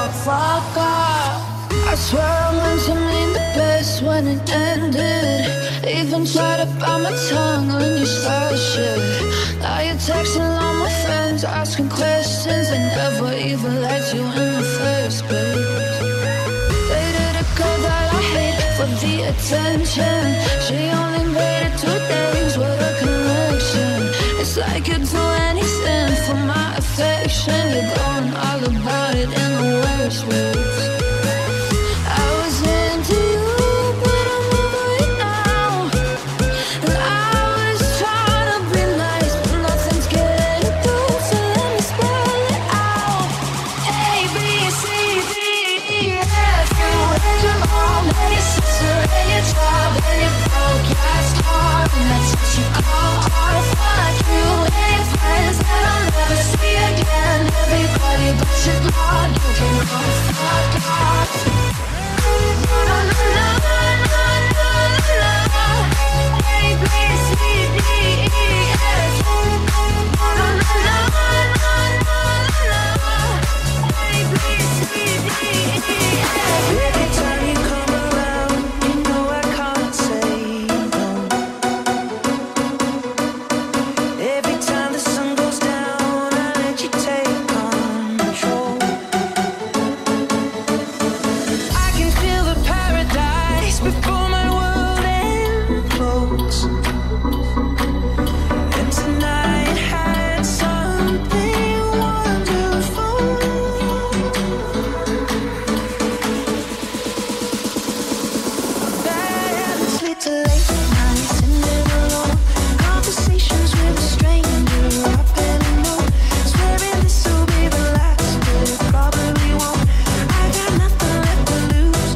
fuck off. I swear I meant to mean the best when it ended. Even tried to bite my tongue when you started shit. Now you're texting all my friends, asking questions. I never even liked you in the first place. Dated a girl that I hate for the attention. She only made it 2 days with a connection. It's like you'd do anything for my affection. You're going all about it in the worst ways. I was into you, but I'm over it now. And I was trying to be nice, but nothing's getting through, so let me spell it out. A, B, C, D, E, F. You and your mom and your sister and your job and your broke ass car, and that's what you call art. Fuck you and your friends that I'll never see again. Everybody but your God, you can all fuck off. No, no, no, no, no, no, no. A, B, C, D, E, F. No, no, no, no, no, no, no. A, B, C, D, E, F. Every time you come around, you know I can't say no. Every time the sun goes down, I let you take control. I can feel the paradise before my world implodes. And tonight had something wonderful. Bad habits lead to late